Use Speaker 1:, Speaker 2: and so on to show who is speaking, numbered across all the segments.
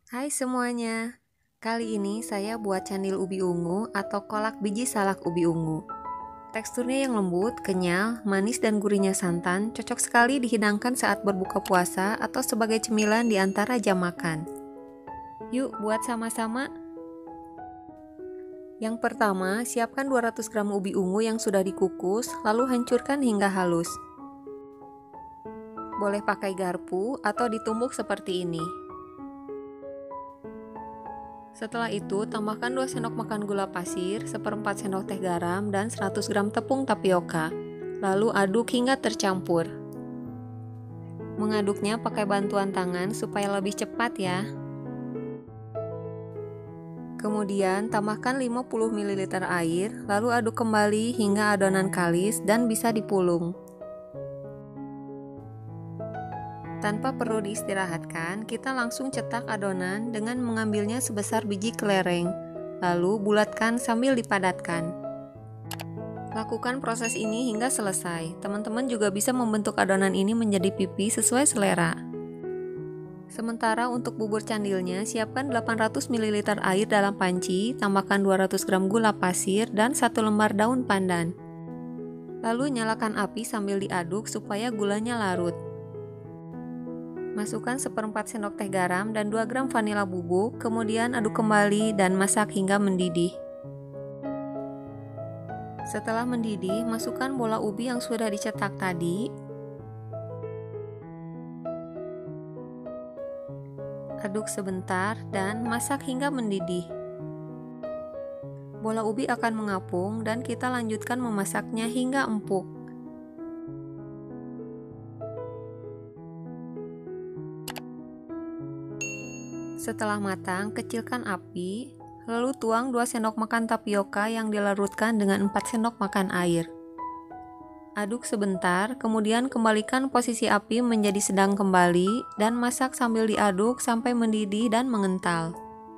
Speaker 1: Hai semuanya, kali ini saya buat candil ubi ungu atau kolak biji salak ubi ungu. Teksturnya yang lembut, kenyal, manis dan gurihnya santan cocok sekali dihidangkan saat berbuka puasa atau sebagai cemilan di antara jam makan. Yuk buat sama-sama. Yang pertama, siapkan 200 gram ubi ungu yang sudah dikukus, lalu hancurkan hingga halus. Boleh pakai garpu atau ditumbuk seperti ini. Setelah itu, tambahkan 2 sendok makan gula pasir, 1/4 sendok teh garam, dan 100 gram tepung tapioka. Lalu aduk hingga tercampur. Mengaduknya pakai bantuan tangan supaya lebih cepat ya. Kemudian, tambahkan 50 ml air, lalu aduk kembali hingga adonan kalis dan bisa dipulung. Tanpa perlu diistirahatkan, kita langsung cetak adonan dengan mengambilnya sebesar biji kelereng, lalu bulatkan sambil dipadatkan. Lakukan proses ini hingga selesai. Teman-teman juga bisa membentuk adonan ini menjadi pipi sesuai selera. Sementara untuk bubur candilnya, siapkan 800 ml air dalam panci, tambahkan 200 gram gula pasir dan 1 lembar daun pandan. Lalu nyalakan api sambil diaduk supaya gulanya larut. Masukkan 1/4 sendok teh garam dan 2 gram vanila bubuk, kemudian aduk kembali dan masak hingga mendidih. Setelah mendidih, masukkan bola ubi yang sudah dicetak tadi. Aduk sebentar dan masak hingga mendidih. Bola ubi akan mengapung dan kita lanjutkan memasaknya hingga empuk. Setelah matang, kecilkan api, lalu tuang 2 sendok makan tapioka yang dilarutkan dengan 4 sendok makan air. Aduk sebentar, kemudian kembalikan posisi api menjadi sedang kembali dan masak sambil diaduk sampai mendidih dan mengental.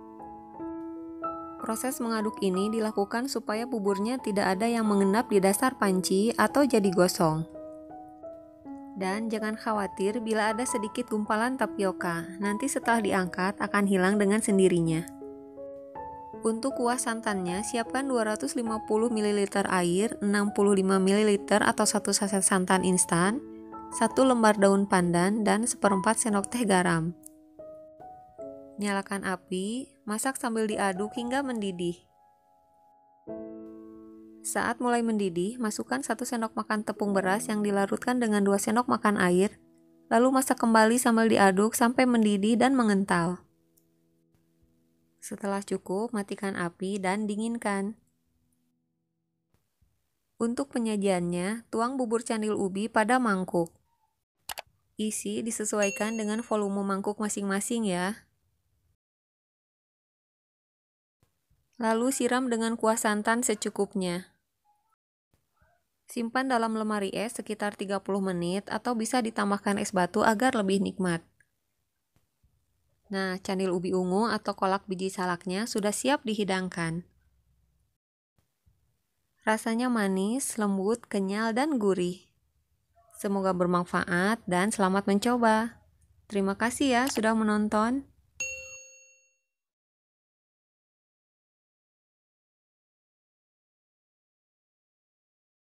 Speaker 1: Proses mengaduk ini dilakukan supaya buburnya tidak ada yang mengendap di dasar panci atau jadi gosong. Dan jangan khawatir bila ada sedikit gumpalan tapioka, nanti setelah diangkat akan hilang dengan sendirinya. Untuk kuah santannya, siapkan 250 ml air, 65 ml atau 1 saset santan instan, 1 lembar daun pandan, dan 1/4 sendok teh garam. Nyalakan api, masak sambil diaduk hingga mendidih. Saat mulai mendidih, masukkan 1 sendok makan tepung beras yang dilarutkan dengan 2 sendok makan air, lalu masak kembali sambil diaduk sampai mendidih dan mengental. Setelah cukup, matikan api dan dinginkan. Untuk penyajiannya, tuang bubur candil ubi pada mangkuk. Isi disesuaikan dengan volume mangkuk masing-masing ya. Lalu siram dengan kuah santan secukupnya. Simpan dalam lemari es sekitar 30 menit atau bisa ditambahkan es batu agar lebih nikmat. Nah, candil ubi ungu atau kolak biji salaknya sudah siap dihidangkan. Rasanya manis, lembut, kenyal, dan gurih. Semoga bermanfaat dan selamat mencoba. Terima kasih ya sudah menonton.